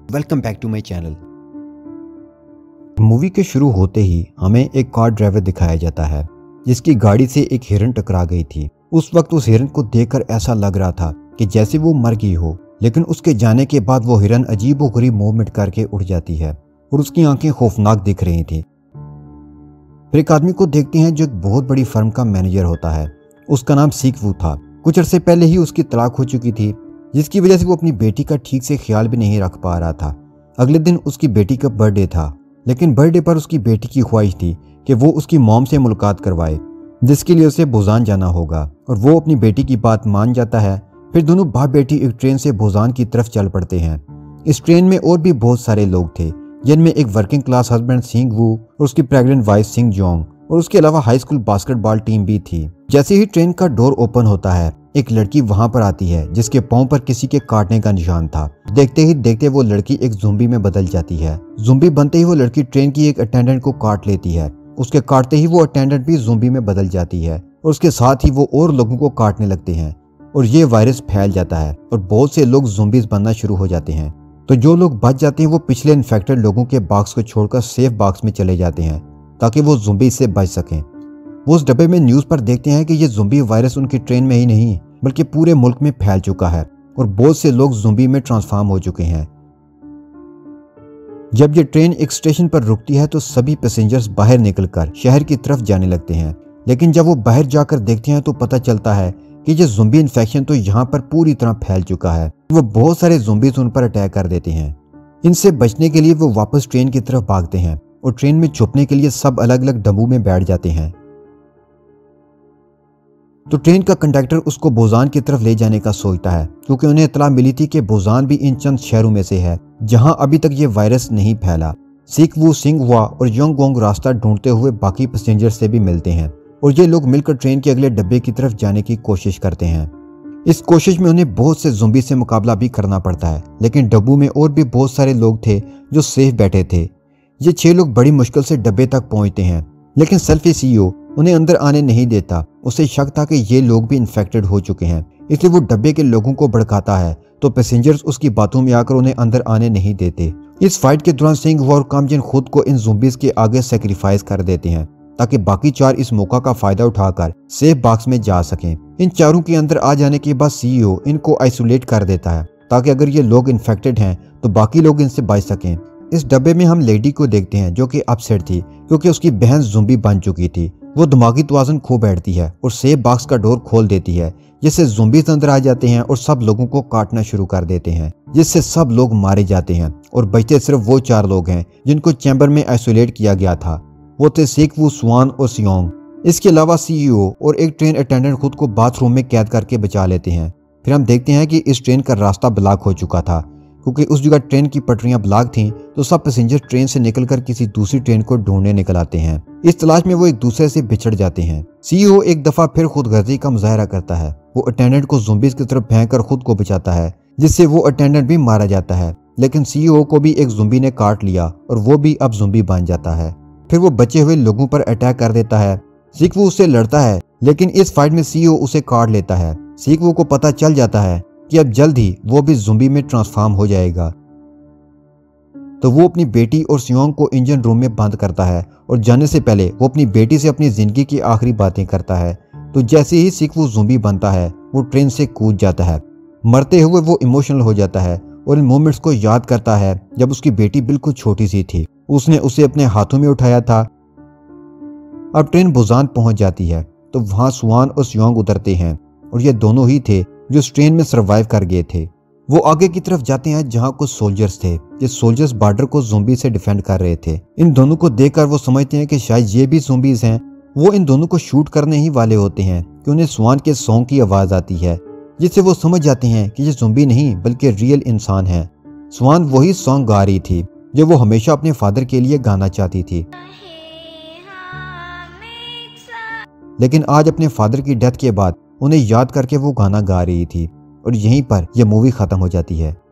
Welcome back to my channel. Movie के शुरू होते ही हमें एक कार ड्राइवर दिखाया जाता है जिसकी गाड़ी से एक हिरन टकरा गई थी। उस वक्त उस हिरन को देखकर ऐसा लग रहा था कि जैसे वो मर गई हो, लेकिन उसके जाने के बाद वो हिरन अजीबोगरीब मूवमेंट करके उड़ जाती है और उसकी आंखें खौफनाक दिख रही थी। फिर एक आदमी को देखते हैं जो एक बहुत बड़ी फर्म का मैनेजर होता है। उसका नाम सीक वू था। कुछ अरसे पहले ही उसकी तलाक हो चुकी थी, जिसकी वजह से वो अपनी बेटी का ठीक से ख्याल भी नहीं रख पा रहा था। अगले दिन उसकी बेटी का बर्थडे था, लेकिन बर्थडे पर उसकी बेटी की ख्वाहिश थी कि वो उसकी मॉम से मुलाकात करवाए, जिसके लिए उसे बुसान जाना होगा, और वो अपनी बेटी की बात मान जाता है। फिर दोनों बाप बेटी एक ट्रेन से बुसान की तरफ चल पड़ते हैं। इस ट्रेन में और भी बहुत सारे लोग थे, जिनमें एक working class husband Sing Woo और उसकी प्रेग्नेंट वाइफ सिंग जोंग, और उसके अलावा हाई स्कूल बास्केटबॉल टीम भी थी। जैसे ही ट्रेन का डोर ओपन होता है, एक लड़की वहां पर आती है जिसके पांव पर किसी के काटने का निशान था। देखते ही देखते वो लड़की एक ज़ुम्बी में बदल जाती है। ज़ुम्बी बनते ही वो लड़की ट्रेन की एक अटेंडेंट को काट लेती है। उसके काटते ही वो अटेंडेंट भी ज़ुम्बी में बदल जाती है और उसके साथ ही वो और लोगों को काटने लगते हैं और ये वायरस फैल जाता है और बहुत से लोग ज़ुम्बीज बनना शुरू हो जाते हैं। तो जो लोग बच जाते हैं वो पिछले इन्फेक्टेड लोगों के बॉक्स को छोड़कर सेफ बॉक्स में चले जाते हैं ताकि वो ज़ुम्बी से बच सकें। वो उस डब्बे में न्यूज़ पर देखते हैं कि ये ज़ुम्बी वायरस उनकी ट्रेन में ही नहीं बल्कि पूरे मुल्क में फैल चुका है और बहुत से लोग ज़ुम्बी में ट्रांसफॉर्म हो चुके हैं। जब ये ट्रेन एक स्टेशन पर रुकती है तो सभी पैसेंजर्स बाहर निकलकर शहर की तरफ जाने लगते हैं, लेकिन जब वो बाहर जाकर देखते हैं तो पता चलता है कि ये ज़ुम्बी इन्फेक्शन तो यहाँ पर पूरी तरह फैल चुका है। वो बहुत सारे ज़ुम्बीज उन पर अटैक कर देते हैं। इनसे बचने के लिए वो वापस ट्रेन की तरफ भागते हैं और ट्रेन में छुपने के लिए सब अलग अलग डब्बों में बैठ जाते हैं। तो ट्रेन का कंडक्टर उसको बुसान की तरफ ले जाने का सोचता है, क्योंकि उन्हें इतला मिली थी कि बुसान भी इन चंद शहरों में से है जहां अभी तक ये वायरस नहीं फैला। सीक वू, सिंग हुआ और योंगगोंग रास्ता ढूंढते हुए बाकी पैसेंजर से भी मिलते हैं और ये लोग मिलकर ट्रेन के अगले डब्बे की तरफ जाने की कोशिश करते हैं। इस कोशिश में उन्हें बहुत से ज़ुम्बी से मुकाबला भी करना पड़ता है, लेकिन डब्बों में और भी बहुत सारे लोग थे जो सेफ बैठे थे। ये 6 लोग बड़ी मुश्किल से डब्बे तक पहुंचते हैं, लेकिन सेल्फी सीईओ उन्हें अंदर आने नहीं देता। उसे शक था कि ये लोग भी इन्फेक्टेड हो चुके हैं, इसलिए वो डब्बे के लोगों को भड़काता है, तो पैसेंजर्स उसकी बातों में आकर उन्हें अंदर आने नहीं देते। इस फाइट के दौरान सिंह और कामजिन खुद को इन ज़ुम्बीज के आगे सेक्रीफाइस कर देते हैं ताकि बाकी 4 इस मौका का फायदा उठाकर सेफ बॉक्स में जा सकें। इन चारों के अंदर आ जाने के बाद सीईओ इनको आइसोलेट कर देता है ताकि अगर ये लोग इन्फेक्टेड हैं तो बाकी लोग इनसे बच सकें। इस डब्बे में हम लेडी को देखते हैं जो कि अपसेट थी क्योंकि उसकी बहन ज़ुम्बी बन चुकी थी। वो दिमागी तवाज़ुन खो बैठती है और सेफ बॉक्स का डोर खोल देती है, जिससे ज़ुम्बीज़ अंदर आ जाते हैं और सब लोगों को काटना शुरू कर देते हैं, जिससे सब लोग मारे जाते हैं और बचते सिर्फ वो 4 लोग हैं जिनको चैम्बर में आइसोलेट किया गया था। वो थे सीक वू, स्वान और सियोंग। इसके अलावा सीईओ और एक ट्रेन अटेंडेंट खुद को बाथरूम में कैद करके बचा लेते हैं। फिर हम देखते हैं कि इस ट्रेन का रास्ता ब्लॉक हो चुका था, क्योंकि उस जगह ट्रेन की पटरियां ब्लॉक थीं, तो सब पैसेंजर ट्रेन से निकलकर किसी दूसरी ट्रेन को ढूंढने निकल आते हैं। इस तलाश में वो एक दूसरे से बिछड़ जाते हैं। सीईओ एक दफा फिर खुदगर्जी का मुजाहरा करता है। वो अटेंडेंट को ज़ुम्बीज की तरफ फेंककर खुद को बचाता है, जिससे वो अटेंडेंट भी मारा जाता है, लेकिन सीईओ को भी एक ज़ुम्बी ने काट लिया और वो भी अब ज़ुम्बी बन जाता है। फिर वो बचे हुए लोगों पर अटैक कर देता है। सीक वू उससे लड़ता है, लेकिन इस फाइट में सीईओ उसे काट लेता है। सीक वू को पता चल जाता है कि अब जल्द ही वो भी ज़ुम्बी में ट्रांसफॉर्म हो जाएगा, तो वो अपनी बेटी और सियोंग को इंजन रूम में बंद करता है और जाने से पहले वो अपनी बेटी से अपनी जिंदगी की आखिरी बातें करता है। तो जैसे ही सीक वू ज़ुम्बी बनता है, वो ट्रेन से कूद जाता है। मरते हुए वो इमोशनल हो जाता है और इन मोमेंट्स को याद करता है जब उसकी बेटी बिल्कुल छोटी सी थी। उसने उसे अपने हाथों में उठाया था। अब ट्रेन बुसान पहुंच जाती है तो वहां स्वान और सियोंग उतरते हैं और ये दोनों ही थे जो इस ट्रेन में सर्वाइव कर गए थे। वो आगे की तरफ जाते हैं जहां कुछ सोल्जर्स थे। ये सोल्जर्स बॉर्डर को ज़ुम्बी से डिफेंड कर रहे थे। इन दोनों को देखकर वो समझते हैं कि शायद ये भी ज़ुम्बीज हैं। वो इन दोनों को शूट करने ही वाले होते हैं कि उन्हें स्वान के सॉन्ग की आवाज़ आती है, जिससे वो समझ जाते हैं कि ये ज़ुम्बी नहीं बल्कि रियल इंसान है। स्वान वही सॉन्ग गा रही थी जो वो हमेशा अपने फादर के लिए गाना चाहती थी, लेकिन आज अपने फादर की डेथ के बाद उन्हें याद करके वो गाना गा रही थी। और यहीं पर यह मूवी खत्म हो जाती है।